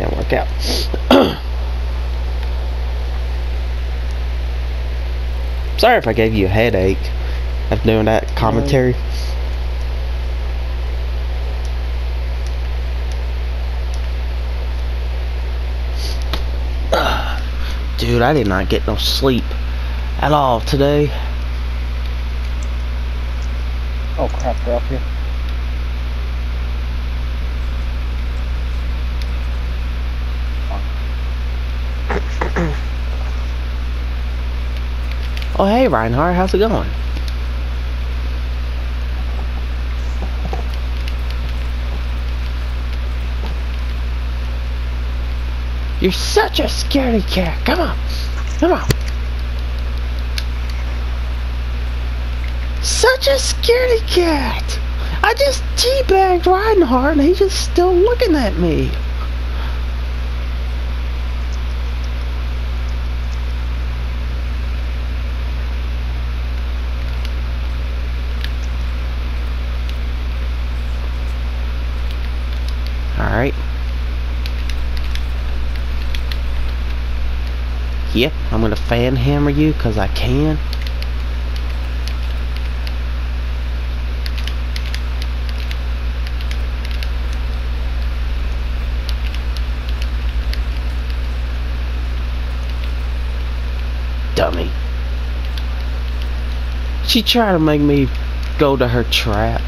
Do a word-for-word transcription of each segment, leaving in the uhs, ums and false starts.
gonna work out. Sorry if I gave you a headache of doing that commentary. Dude, I did not get no sleep at all today. Oh crap, they're up here. Oh hey Reinhardt, how's it going? You're such a scaredy cat. Come on. Come on. Such a scaredy cat. I just teabagged Reinhardt and he's just still looking at me. Alright. Yep, I'm gonna fan hammer you because I can. Dummy. She tried to make me go to her trap.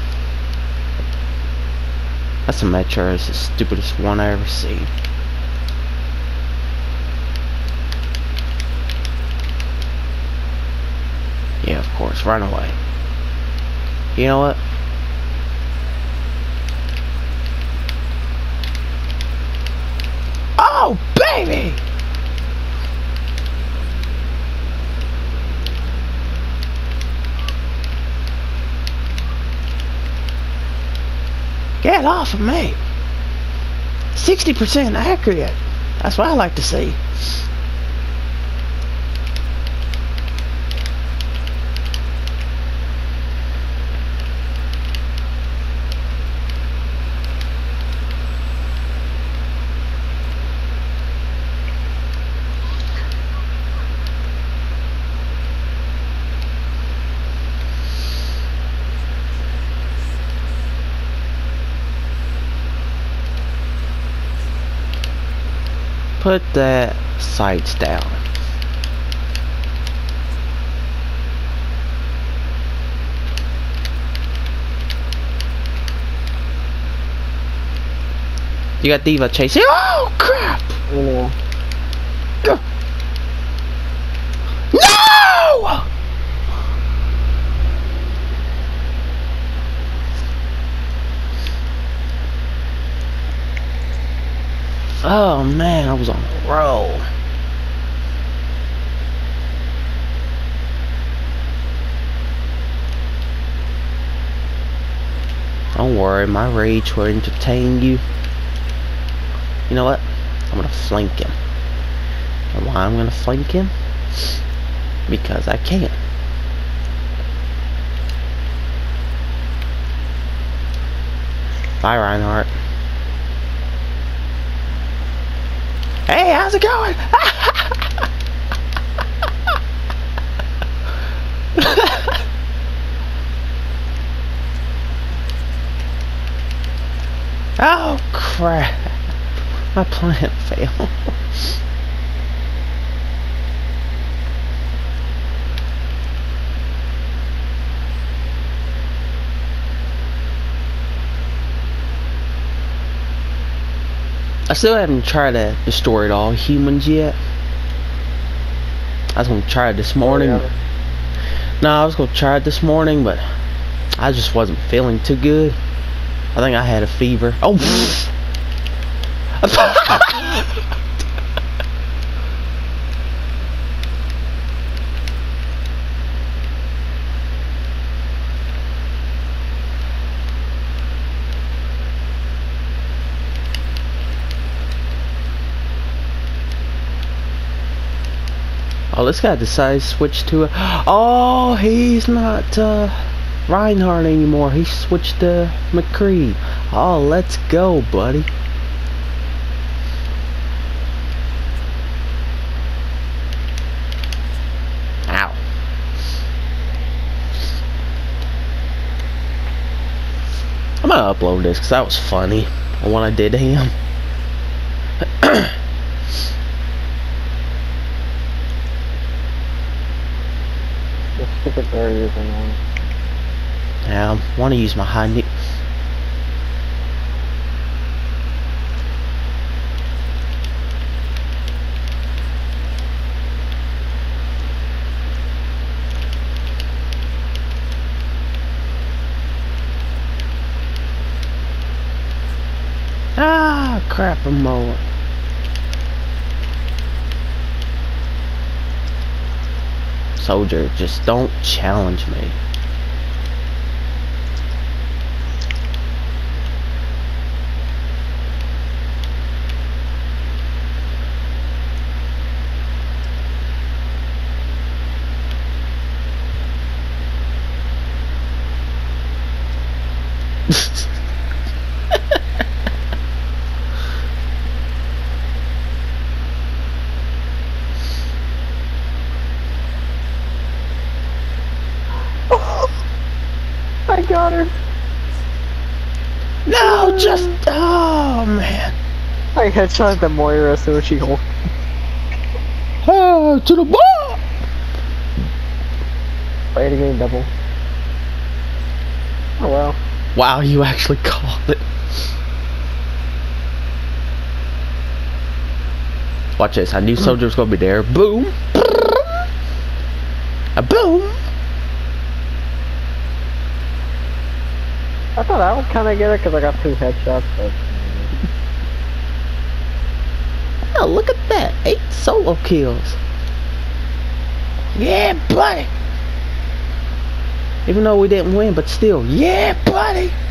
That's a Metro, is the stupidest one I ever seen. Yeah, of course, run away. You know what? Oh, baby! Get off of me! sixty percent accurate. That's what I like to see. Put that sights down. You got Diva chasing. Oh crap! Yeah. Go. No! Oh man, I was on a roll. Don't worry, my rage will entertain you. You know what? I'm gonna flank him. And why I'm gonna flank him? Because I can. Bye, Reinhardt. Hey, how's it going? Oh crap. My plan failed. I still haven't tried to destroy all humans yet. I was gonna try it this morning. Oh, yeah. No, I was gonna try it this morning, but I just wasn't feeling too good. I think I had a fever. Oh! Oh, this guy decided to switch to a... Oh, he's not uh, Reinhardt anymore. He switched to McCree. Oh, let's go, buddy. gonna upload this because that was funny on what I did to him. The stupid barriers are annoying. Yeah, I want to use my high nick. Ah, crap, I'm mowing. Soldier, just don't challenge me. I got her. No, just oh man. I headshot the Moira as soon as she hold. Ah, to the ball. Play it again, double. Oh well. Wow, you actually called it. Watch this. I knew Soldier was gonna be there. Boom. A boom. I thought I would kind of get it because I got two headshots, but... Oh, look at that. Eight solo kills. Yeah, buddy. Even though we didn't win, but still, yeah, buddy.